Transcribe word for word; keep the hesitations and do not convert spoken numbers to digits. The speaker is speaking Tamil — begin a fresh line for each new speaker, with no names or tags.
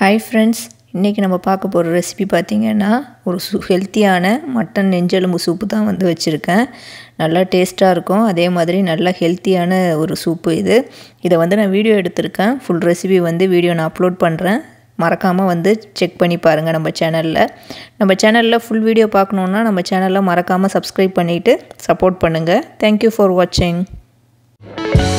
Hi friends, இன்னைக்கு நம்ம பார்க்க போற ரெசிபி பாத்தீங்கன்னா ஒரு ஹெல்தியான மட்டன் நெஞ்செலும்பு சூப் தான் வந்து வச்சிருக்கேன். நல்லா டேஸ்டா இருக்கும். அதே மாதிரி நல்ல ஹெல்தியான ஒரு சூப் இது. இத வந்து நான் வீடியோ எடுத்துர்க்கேன். full ரெசிபி வந்து வீடியோ நான் அப்லோட் பண்றேன். மறக்காம வந்து செக் பண்ணி பாருங்க நம்ம சேனல்ல. நம்ம சேனல்ல full வீடியோ பார்க்கணும்னா நம்ம சேனலை மறக்காம subscribe பண்ணிட்டு சப்போர்ட் பண்ணுங்க. Thank you for watching.